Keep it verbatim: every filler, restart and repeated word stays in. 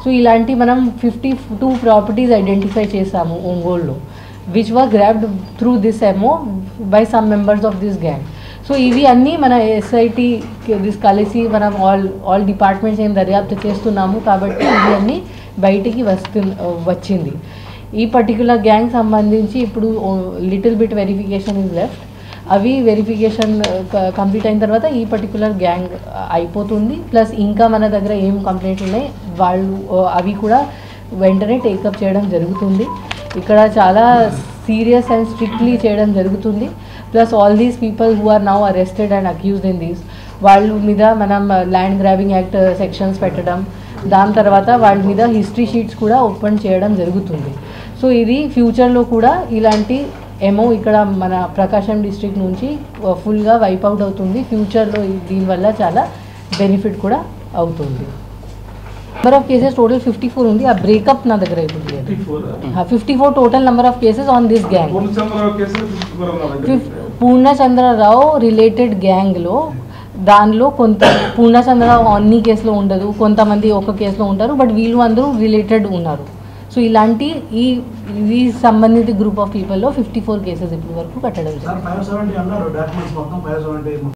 So ఇలాంటి మనం fifty two properties identify చేసాము ఒంగోలులో, which were grabbed through this MO by some members of this gang. So ఇవి అన్నీ మన ఎస్ఐటి దిస్ కలిసి మనం ఆల్ ఆల్ డిపార్ట్మెంట్స్ ఏం దర్యాప్తు చేస్తున్నాము కాబట్టి ఇవి అన్నీ బయటికి వస్తు వచ్చింది. ఈ పర్టికులర్ గ్యాంగ్ సంబంధించి ఇప్పుడు little bit verification is left. అవి వెరిఫికేషన్ కంప్లీట్ అయిన తర్వాత ఈ పర్టికులర్ గ్యాంగ్ అయిపోతుంది. ప్లస్ ఇంకా మన దగ్గర ఏం కంప్లైంట్స్ ఉన్నాయి వాళ్ళు అవి కూడా వెంటనే టేకప్ చేయడం జరుగుతుంది. ఇక్కడ చాలా సీరియస్ అండ్ స్ట్రిక్ట్లీ చేయడం జరుగుతుంది. Plus all these people who are now arrested and accused in these, వాళ్ళ మీద మనం ల్యాండ్ గ్రాబింగ్ యాక్ట్ సెక్షన్స్ పెట్టడం, దాని తర్వాత వాళ్ళ మీద హిస్టరీ షీట్స్ కూడా ఓపెన్ చేయడం జరుగుతుంది. సో ఇది ఫ్యూచర్లో కూడా ఇలాంటి ఏమో ఇక్కడ మన ప్రకాశం డిస్ట్రిక్ట్ నుంచి ఫుల్గా వైప్ అవుట్ అవుతుంది. ఫ్యూచర్లో దీనివల్ల చాలా బెనిఫిట్ కూడా అవుతుంది. Number of cases total fifty four ఉంది. ఆ బ్రేకప్ నా దగ్గర అయిపోయింది. Fifty four total number of cases on this gang. Purnachandrarao related గ్యాంగ్లో దానిలో కొంత పూర్ణచంద్రరావు అన్ని కేసులో ఉండదు, కొంతమంది ఒక కేసులో ఉంటారు, బట్ వీళ్ళు అందరూ రిలేటెడ్ ఉన్నారు. సో ఇలాంటి ఈ ఈ సంబంధిత గ్రూప్ ఆఫ్ పీపుల్లో ఫిఫ్టీ ఫోర్ కేసెస్ ఇప్పటి వరకు కట్టడం.